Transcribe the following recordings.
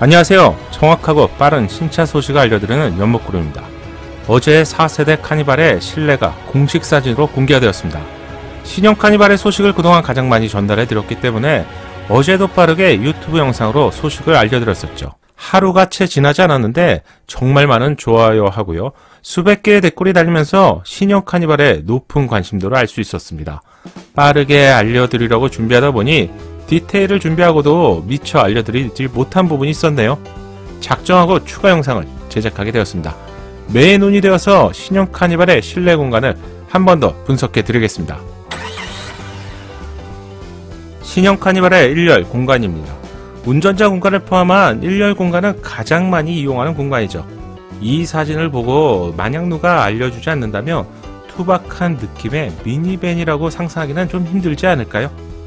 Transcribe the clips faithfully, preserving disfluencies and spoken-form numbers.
안녕하세요. 정확하고 빠른 신차 소식을 알려드리는 연목그룹입니다. 어제 사 세대 카니발의 실내가 공식 사진으로 공개가 되었습니다. 신형 카니발의 소식을 그동안 가장 많이 전달해 드렸기 때문에 어제도 빠르게 유튜브 영상으로 소식을 알려드렸었죠. 하루가 채 지나지 않았는데 정말 많은 좋아요 하고요. 수백 개의 댓글이 달리면서 신형 카니발의 높은 관심도를 알 수 있었습니다. 빠르게 알려드리려고 준비하다 보니 디테일을 준비하고도 미처 알려드리지 못한 부분이 있었네요. 작정하고 추가 영상을 제작하게 되었습니다. 매의 눈이 되어서 신형 카니발의 실내 공간을 한 번 더 분석해 드리겠습니다. 신형 카니발의 일열 공간입니다. 운전자 공간을 포함한 일열 공간은 가장 많이 이용하는 공간이죠. 이 사진을 보고 만약 누가 알려주지 않는다면 투박한 느낌의 미니밴이라고 상상하기는 좀 힘들지 않을까요?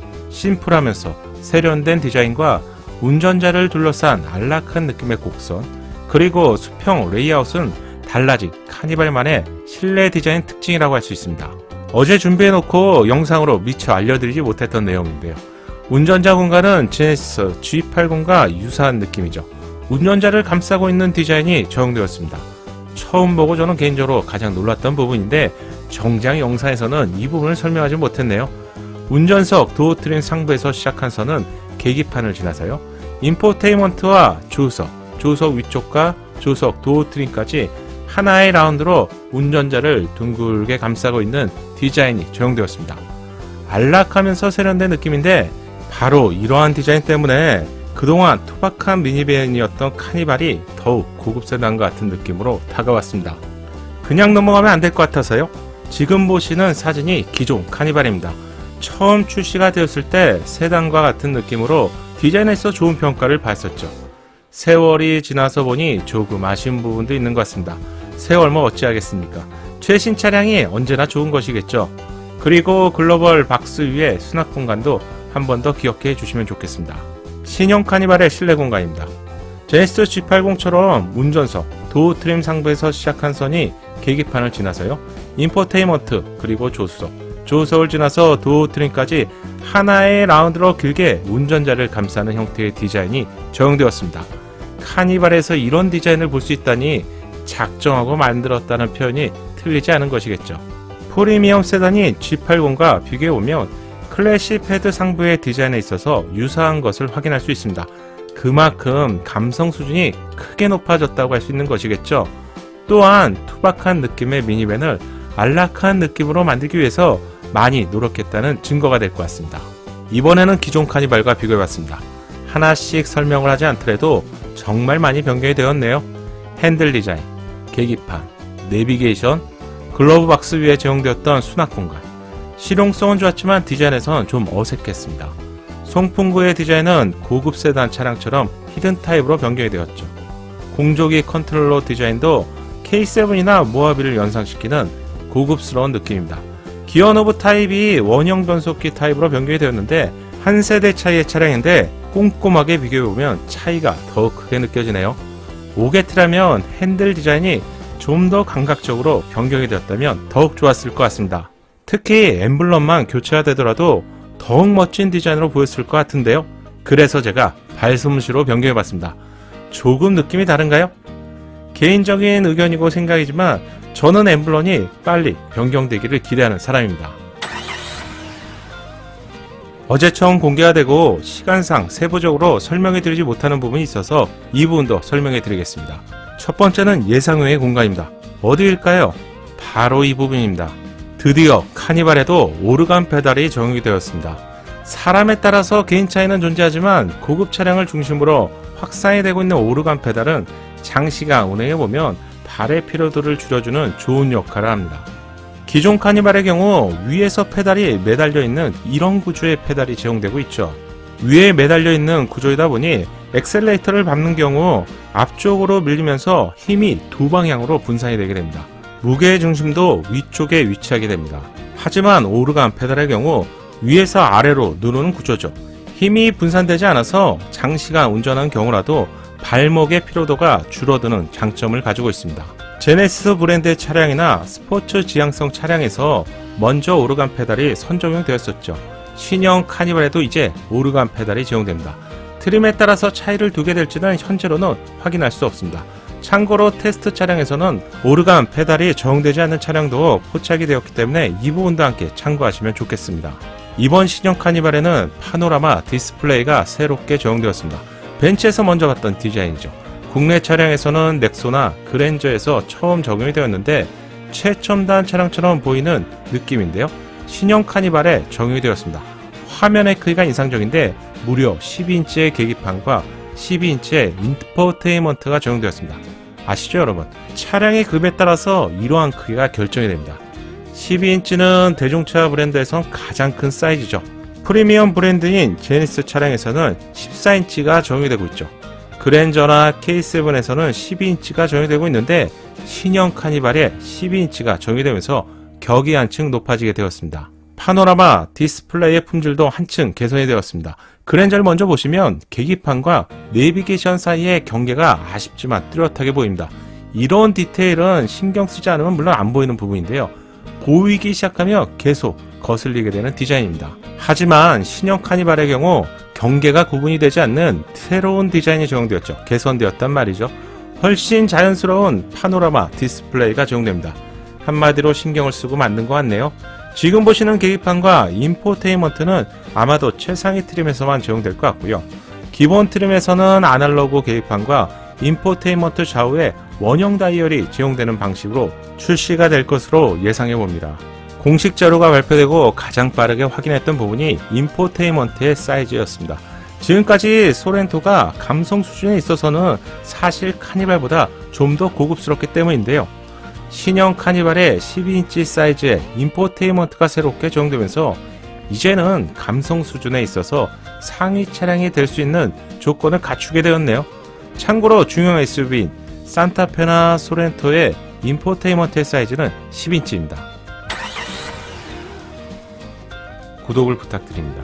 심플하면서 세련된 디자인과 운전자를 둘러싼 안락한 느낌의 곡선, 그리고 수평 레이아웃은 달라진 카니발만의 실내 디자인 특징이라고 할 수 있습니다. 어제 준비해놓고 영상으로 미처 알려드리지 못했던 내용인데요. 운전자 공간은 제네시스 지 팔십과 유사한 느낌이죠. 운전자를 감싸고 있는 디자인이 적용되었습니다. 처음 보고 저는 개인적으로 가장 놀랐던 부분인데 정작 영상에서는 이 부분을 설명하지 못했네요. 운전석 도어 트림 상부에서 시작한 선은 계기판을 지나서요. 인포테인먼트와 조수석, 조수석 위쪽과 조수석 도어 트림까지 하나의 라운드로 운전자를 둥글게 감싸고 있는 디자인이 적용되었습니다. 안락하면서 세련된 느낌인데 바로 이러한 디자인 때문에 그동안 투박한 미니밴이었던 카니발이 더욱 고급 세단과 같은 느낌으로 다가왔습니다. 그냥 넘어가면 안 될 것 같아서요. 지금 보시는 사진이 기존 카니발입니다. 처음 출시가 되었을 때 세단과 같은 느낌으로 디자인에서 좋은 평가를 받았었죠. 세월이 지나서 보니 조금 아쉬운 부분도 있는 것 같습니다. 세월 뭐 어찌하겠습니까? 최신 차량이 언제나 좋은 것이겠죠. 그리고 글로벌 박스 위에 수납 공간도 한 번 더 기억해 주시면 좋겠습니다. 신형 카니발의 실내 공간입니다. 제네시스 지 팔십처럼 운전석, 도어 트림 상부에서 시작한 선이 계기판을 지나서요. 인포테인먼트, 그리고 조수석, 조수석을 지나서 도어 트림까지 하나의 라운드로 길게 운전자를 감싸는 형태의 디자인이 적용되었습니다. 카니발에서 이런 디자인을 볼 수 있다니 작정하고 만들었다는 표현이 틀리지 않은 것이겠죠. 프리미엄 세단인 지 팔십과 비교해보면 클래식 패드 상부의 디자인에 있어서 유사한 것을 확인할 수 있습니다. 그만큼 감성 수준이 크게 높아졌다고 할 수 있는 것이겠죠. 또한 투박한 느낌의 미니밴을 안락한 느낌으로 만들기 위해서 많이 노력했다는 증거가 될 것 같습니다. 이번에는 기존 카니발과 비교해봤습니다. 하나씩 설명을 하지 않더라도 정말 많이 변경이 되었네요. 핸들 디자인, 계기판, 내비게이션, 글러브 박스 위에 적용되었던 수납 공간. 실용성은 좋았지만 디자인에선 좀 어색했습니다. 송풍구의 디자인은 고급 세단 차량처럼 히든 타입으로 변경이 되었죠. 공조기 컨트롤러 디자인도 케이 세븐이나 모하비를 연상시키는 고급스러운 느낌입니다. 기어 노브 타입이 원형 변속기 타입으로 변경이 되었는데 한 세대 차이의 차량인데 꼼꼼하게 비교해보면 차이가 더 크게 느껴지네요. 오게트라면 핸들 디자인이 좀 더 감각적으로 변경이 되었다면 더욱 좋았을 것 같습니다. 특히 엠블럼만 교체가 되더라도 더욱 멋진 디자인으로 보였을 것 같은데요. 그래서 제가 발솜씨로 변경해봤습니다. 조금 느낌이 다른가요? 개인적인 의견이고 생각이지만 저는 엠블럼이 빨리 변경되기를 기대하는 사람입니다. 어제 처음 공개가 되고 시간상 세부적으로 설명해드리지 못하는 부분이 있어서 이 부분도 설명해드리겠습니다. 첫 번째는 예상외의 공간입니다. 어디일까요? 바로 이 부분입니다. 드디어 카니발에도 오르간 페달이 적용이 되었습니다. 사람에 따라서 개인 차이는 존재하지만 고급 차량을 중심으로 확산이 되고 있는 오르간 페달은 장시간 운행해보면 발의 피로도를 줄여주는 좋은 역할을 합니다. 기존 카니발의 경우 위에서 페달이 매달려 있는 이런 구조의 페달이 제공되고 있죠. 위에 매달려 있는 구조이다 보니 엑셀레이터를 밟는 경우 앞쪽으로 밀리면서 힘이 두 방향으로 분산이 되게 됩니다. 무게의 중심도 위쪽에 위치하게 됩니다. 하지만 오르간 페달의 경우 위에서 아래로 누르는 구조죠. 힘이 분산되지 않아서 장시간 운전한 경우라도 발목의 피로도가 줄어드는 장점을 가지고 있습니다. 제네시스 브랜드의 차량이나 스포츠 지향성 차량에서 먼저 오르간 페달이 선적용되었었죠. 신형 카니발에도 이제 오르간 페달이 제공됩니다. 트림에 따라서 차이를 두게 될지는 현재로는 확인할 수 없습니다. 참고로 테스트 차량에서는 오르간 페달이 적용되지 않는 차량도 포착이 되었기 때문에 이 부분도 함께 참고하시면 좋겠습니다. 이번 신형 카니발에는 파노라마 디스플레이가 새롭게 적용되었습니다. 벤츠에서 먼저 봤던 디자인이죠. 국내 차량에서는 넥소나 그랜저에서 처음 적용이 되었는데 최첨단 차량처럼 보이는 느낌인데요. 신형 카니발에 적용이 되었습니다. 화면의 크기가 인상적인데 무려 십이 인치의 계기판과 십이 인치의 인포테인먼트가 적용되었습니다. 아시죠 여러분? 차량의 급에 따라서 이러한 크기가 결정이 됩니다. 십이 인치는 대중차 브랜드에선 가장 큰 사이즈죠. 프리미엄 브랜드인 제니스 차량에서는 십사 인치가 적용이 되고 있죠. 그랜저나 케이 세븐에서는 십이 인치가 적용이 되고 있는데 신형 카니발에 십이 인치가 적용이 되면서 격이 한층 높아지게 되었습니다. 파노라마 디스플레이의 품질도 한층 개선이 되었습니다. 그랜저를 먼저 보시면 계기판과 내비게이션 사이의 경계가 아쉽지만 뚜렷하게 보입니다. 이런 디테일은 신경 쓰지 않으면 물론 안 보이는 부분인데요. 보이기 시작하면 계속 거슬리게 되는 디자인입니다. 하지만 신형 카니발의 경우 경계가 구분이 되지 않는 새로운 디자인이 적용되었죠. 개선되었단 말이죠. 훨씬 자연스러운 파노라마 디스플레이가 적용됩니다. 한마디로 신경을 쓰고 만든 것 같네요. 지금 보시는 계기판과 인포테인먼트는 아마도 최상위 트림에서만 적용될 것 같고요. 기본 트림에서는 아날로그 계기판과 인포테인먼트 좌우에 원형 다이얼이 적용되는 방식으로 출시가 될 것으로 예상해 봅니다. 공식 자료가 발표되고 가장 빠르게 확인했던 부분이 인포테인먼트의 사이즈였습니다. 지금까지 소렌토가 감성 수준에 있어서는 사실 카니발보다 좀 더 고급스럽기 때문인데요. 신형 카니발의 십이 인치 사이즈의 인포테인먼트가 새롭게 적용되면서 이제는 감성 수준에 있어서 상위 차량이 될 수 있는 조건을 갖추게 되었네요. 참고로 중형 에스유브이인 산타페나 소렌토의 인포테인먼트의 사이즈는 십 인치입니다. 구독을 부탁드립니다.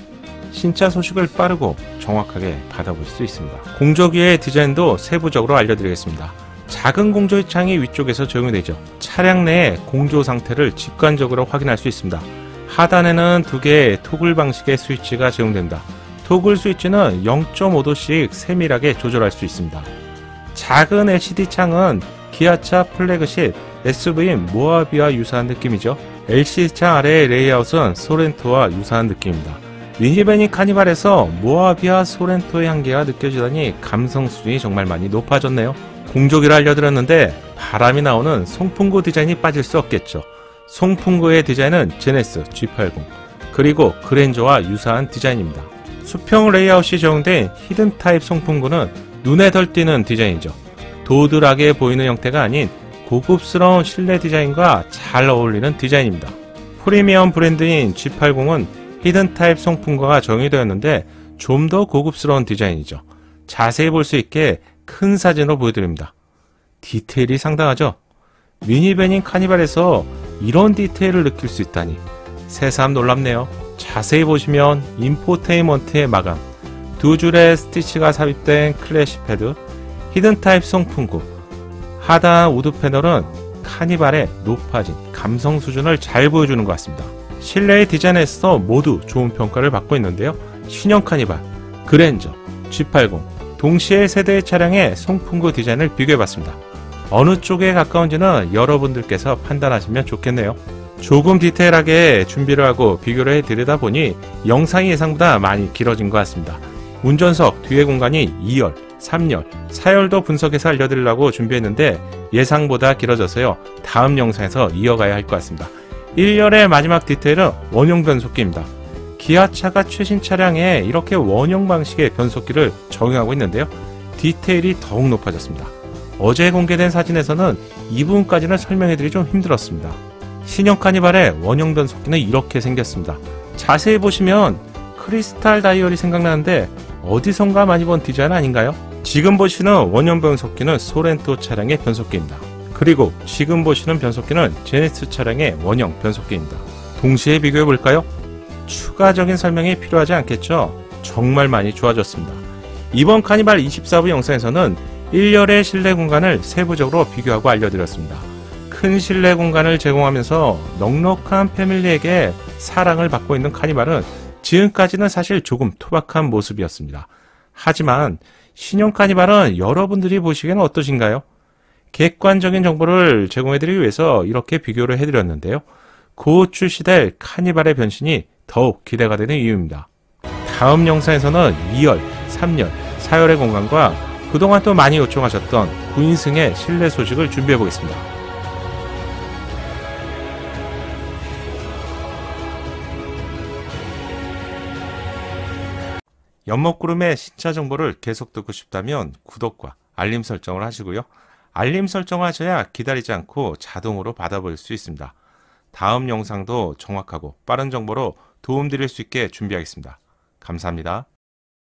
신차 소식을 빠르고 정확하게 받아볼 수 있습니다. 공조기의 디자인도 세부적으로 알려드리겠습니다. 작은 공조기 창이 위쪽에서 적용이 되죠. 차량 내의 공조 상태를 직관적으로 확인할 수 있습니다. 하단에는 두 개의 토글 방식의 스위치가 적용됩니다. 토글 스위치는 영 점 오 도씩 세밀하게 조절할 수 있습니다. 작은 엘시디 창은 기아차 플래그십 에스유브이인 모하비와 유사한 느낌이죠. 엘시디 창 아래의 레이아웃은 소렌토와 유사한 느낌입니다. 미니밴인 카니발에서 모하비와 소렌토의 향기가 느껴지다니 감성 수준이 정말 많이 높아졌네요. 공조기를 알려드렸는데 바람이 나오는 송풍구 디자인이 빠질 수 없겠죠. 송풍구의 디자인은 제네시스 지 팔십 그리고 그랜저와 유사한 디자인입니다. 수평 레이아웃이 적용된 히든 타입 송풍구는 눈에 덜 띄는 디자인이죠. 도드하게 보이는 형태가 아닌 고급스러운 실내 디자인과 잘 어울리는 디자인입니다. 프리미엄 브랜드인 지 팔십은 히든 타입 송풍구가 적용이 되었는데 좀 더 고급스러운 디자인이죠. 자세히 볼 수 있게 큰 사진으로 보여드립니다. 디테일이 상당하죠? 미니밴인 카니발에서 이런 디테일을 느낄 수 있다니 새삼 놀랍네요. 자세히 보시면 인포테인먼트의 마감, 두 줄의 스티치가 삽입된 클래시 패드, 히든 타입 송풍구, 하단 우드 패널은 카니발의 높아진 감성 수준을 잘 보여주는 것 같습니다. 실내의 디자인에서 모두 좋은 평가를 받고 있는데요. 신형 카니발, 그랜저, 지 팔십 동시에 세대의 차량의 송풍구 디자인을 비교해봤습니다. 어느 쪽에 가까운지는 여러분들께서 판단하시면 좋겠네요. 조금 디테일하게 준비를 하고 비교를 해드리다 보니 영상이 예상보다 많이 길어진 것 같습니다. 운전석 뒤의 공간이 이 열, 삼 열, 사 열도 분석해서 알려드리려고 준비했는데 예상보다 길어져서요. 다음 영상에서 이어가야 할 것 같습니다. 일 열의 마지막 디테일은 원형 변속기입니다. 기아차가 최신 차량에 이렇게 원형 방식의 변속기를 적용하고 있는데요. 디테일이 더욱 높아졌습니다. 어제 공개된 사진에서는 이 부분까지는 설명해드리기 좀 힘들었습니다. 신형 카니발의 원형 변속기는 이렇게 생겼습니다. 자세히 보시면 크리스탈 다이얼이 생각나는데 어디선가 많이 본 디자인 아닌가요? 지금 보시는 원형 변속기는 소렌토 차량의 변속기입니다. 그리고 지금 보시는 변속기는 제네시스 차량의 원형 변속기입니다. 동시에 비교해 볼까요? 추가적인 설명이 필요하지 않겠죠? 정말 많이 좋아졌습니다. 이번 카니발 이십사 부 영상에서는 일 열의 실내 공간을 세부적으로 비교하고 알려드렸습니다. 큰 실내 공간을 제공하면서 넉넉한 패밀리에게 사랑을 받고 있는 카니발은 지금까지는 사실 조금 투박한 모습이었습니다. 하지만 신형 카니발은 여러분들이 보시기에는 어떠신가요? 객관적인 정보를 제공해드리기 위해서 이렇게 비교를 해드렸는데요. 곧 출시될 카니발의 변신이 더욱 기대가 되는 이유입니다. 다음 영상에서는 이열, 삼열, 사열의 공간과 그동안 또 많이 요청하셨던 구인승의 실내 소식을 준비해 보겠습니다. 연목구름의 신차 정보를 계속 듣고 싶다면 구독과 알림 설정을 하시고요. 알림 설정을 하셔야 기다리지 않고 자동으로 받아볼 수 있습니다. 다음 영상도 정확하고 빠른 정보로 도움드릴 수 있게 준비하겠습니다. 감사합니다.